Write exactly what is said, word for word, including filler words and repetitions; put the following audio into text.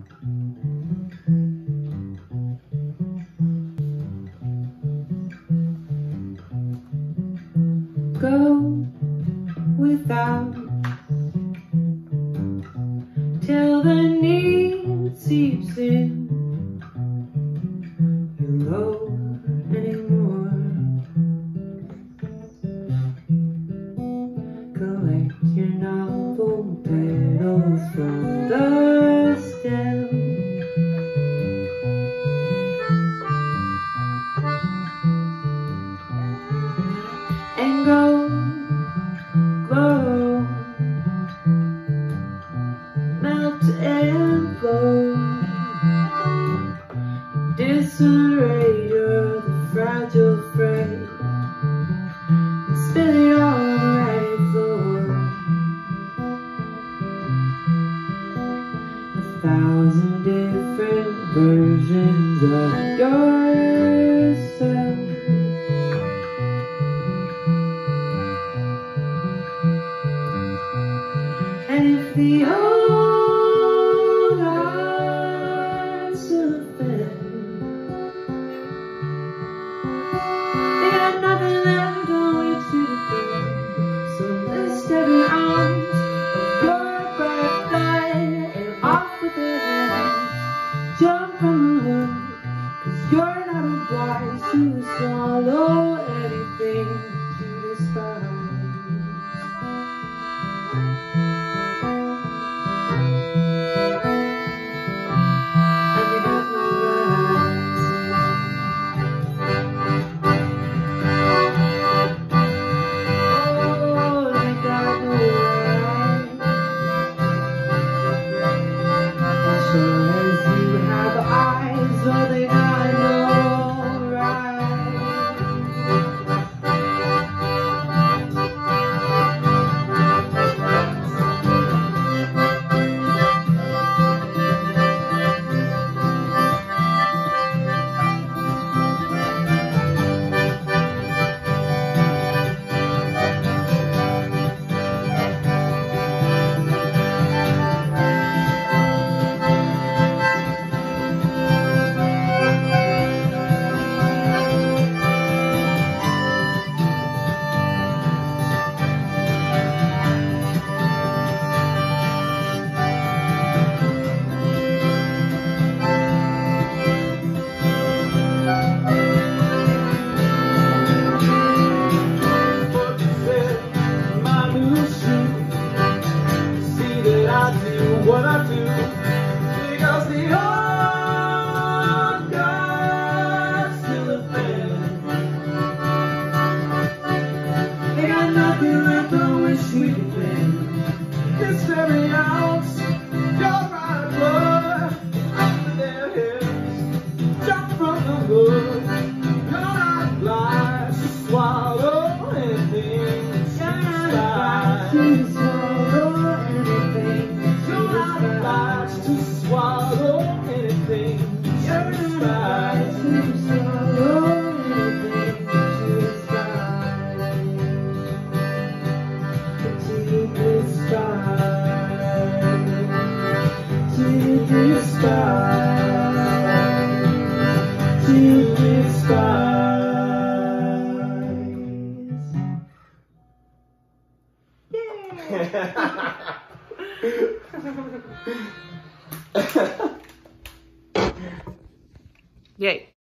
Go without till the need seeps in. You go anymore. Collect your novel petals from the stem. And go, glow, melt and flow. Disarray, you're the fragile freight, and spill it on the right floor. A thousand different versions of yourself. And if the old eyes offend, they got nothing left on which to defend. So list every ounce of your bright light and off with their hands. Jump from the hood, 'cause you're not obliged to swallow anything to despise. What I do, because the old God's still a fan. They got nothing left on which we depend. It's every ounce, your right blood, under their heads. Jump from the hood, you're not obliged to swallow anything. You're not obliged to swallow anything. You're not obliged to swallow anything. You're not obliged to swallow anything to despise. To despise. To despise. To despise. Yeah. Yay.